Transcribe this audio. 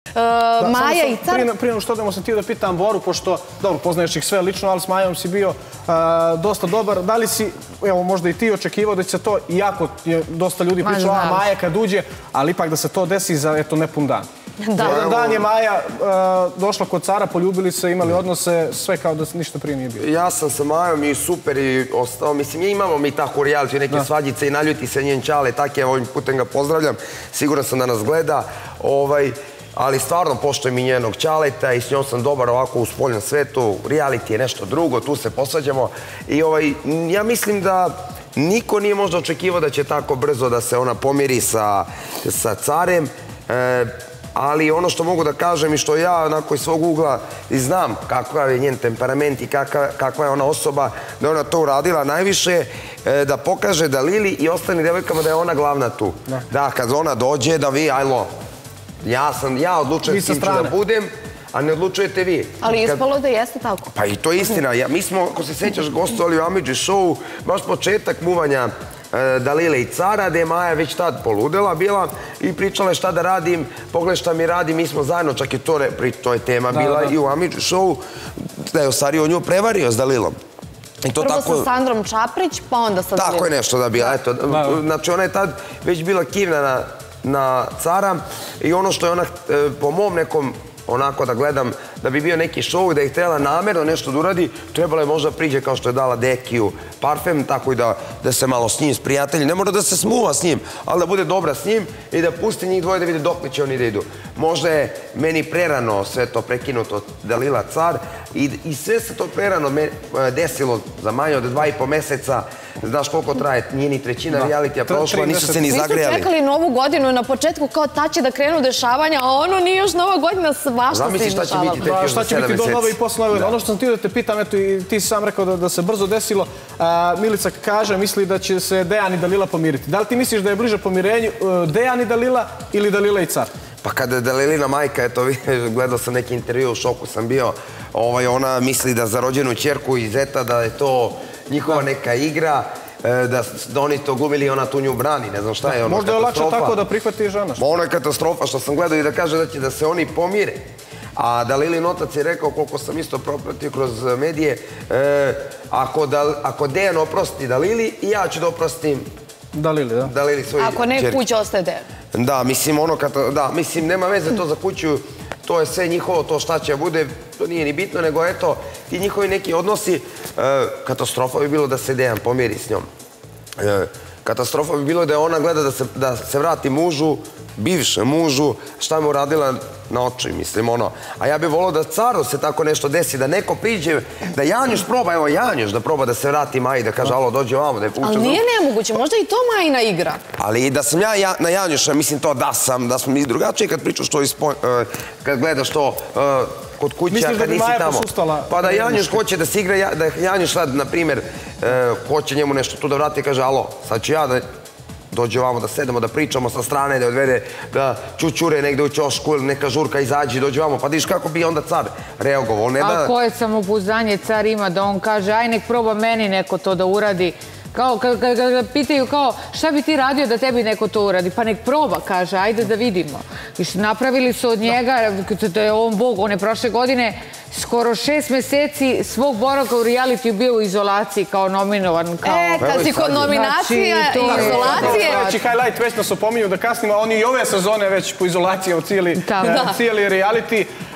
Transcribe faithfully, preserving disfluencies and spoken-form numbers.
Maja i Car. Prije nego što odemo sam ti da pitam Boru, pošto, dobro, poznaješ ih sve lično, ali s Majom si bio dosta dobar. Da li si, evo, možda i ti očekivao da će se to, iako je dosta ljudi pričalo, a Maja kad uđe, ali ipak da se to desi za, eto, nepun dan. Jedan dan je Maja došla kod Cara, poljubili se, imali odnose, sve kao da ništa prije nije bilo. Ja sam sa Majom i super i ostao. Mislim, imamo mi tako u reality neke svađice i naljuti se njen čale, tak je, ovim putem ga pozdravljam. Siguran sam da nas gleda. Ali stvarno poštujem i njenog čaleta i s njom sam dobar ovako u spoljnom svetu. Reality je nešto drugo, tu se posvađamo. I ja mislim da niko nije možda očekivao da će tako brzo da se ona pomiri sa Carem. Ali ono što mogu da kažem i što ja onako iz svog ugla i znam kakav je njen temperament i kakva je ona osoba, da je ona to uradila najviše, da pokaže da Lili i ostalim devojkama da je ona glavna tu. Da, kad ona dođe, da vi, ajlo, ja sam, ja odlučujem s kim ću da budem, a ne odlučujete vi. Ali ispalo da jeste tako. Pa i to je istina. Mi smo, ako se sećaš, gostovali u Amidži show, baš početak muvanja Dalile i Cara, gde je Maja već tad poludela bila i pričala je šta da radim, pogledaj šta mi radi, mi smo zajedno, čak i to je tema bila i u Amidži show, da je Osario nju prevario s Dalilom. Prvo sa Sandrom Čaprić, pa onda sa Dalilom. Tako je nešto da bila, eto. Znači ona je tad već bila kivna na Cara i ono što je ona, po mom nekom, onako da gledam, da bi bio neki show, da je htjela namerno nešto da uradi, trebalo je možda priđe kao što je dala Dekiju parfem, tako i da se malo s njim sprijatelji. Ne mora da se smuva s njim, ali da bude dobra s njim i da pusti njih dvoje da vide dok li će oni da idu. Možda je meni prerano sve to prekinuto Dalila Car i sve se to prerano desilo za manje od dva i po meseca. Znaš koliko traje, nije ni trećina realitija prošla, nisu se ni zagrejali. Nisu čekali novu godinu na početku kao tad će da krenu dešavanja, a ono nije još nova godina, svašta se dešavalo. Šta će biti do nove i posle nove? Ono što sam ti da te pitam, eto i ti si sam rekao da se brzo desilo, Milica kaže, misli da će se Dejan i Dalila pomiriti. Da li ti misliš da je bliže pomirenju Dejan i Dalila ili Dalila i Car? Pa kada je Dalilina majka, eto, gledao sam neki intervju, u šoku sam bio, ona misli da za rođenu ćerku i zeta da je to njihova neka igra, da oni to glumili i ona tu nju brani, ne znam šta je ono katastrofa. Možda je lakše tako da prihvati žena. Ono je katastrofa što sam gledao i da kaže da će da se oni pomire. A Dalilin otac je rekao, koliko sam isto propratio kroz medije, ako Dejan oprosti Dalili, i ja ću da oprostim Dalili, da. Dalili svoji čerke. Ako ne, kuća ostaje Dejan. Da, mislim, ono, da, mislim, nema veze to za kuću, to je sve njihovo, to šta će bude, to nije ni bitno, nego eto, ti njihovi neki odnosi, katastrofa bi bilo da se Dejan pomiri s njom. Katastrofa bi bilo da je ona gleda da se vrati mužu, bivšem mužu, šta mu radila na oči, mislim, ono. A ja bih volio da Caru se tako nešto desi, da neko priđe, da Janjuš proba, evo Janjuš da proba da se vrati Maji, da kaže, alo, dođe ovamo, da je pušta. Ali nije nemoguće, možda i to Majina igra. Ali da sam ja na Janjuša, mislim to da sam, da smo mi drugačiji kad pričaš to, kad gledaš to kod kuće, a kad nisi tamo. Pa da Janjuš hoće da se igra, da Janjuš sad, na primjer, hoće njemu nešto tu da vrati i kaže, alo, sad ću ja da dođe ovamo da sedemo, da pričamo sa strane, da odvede, da čučure negde u ćošku ili neka žurka izađe, dođe ovamo, pa vidiš kako bi onda Car reagovao. A koje samopouzdanje Car ima da on kaže, aj nek proba meni neko to da uradi. Kao, kada ga pitaju kao, šta bi ti radio da tebi neko to uradi? Pa nek proba, kaže, ajde da vidimo. Napravili su od njega, da je on bog, on je prošle godine skoro šest meseci svog boravka u realitiju bio u izolaciji kao nominovan. E, kad si kod nominacija i izolacije... Znači, highlight već nas opominju da kasnimo, oni i ove sezone već po izolaciji u cijeli reality.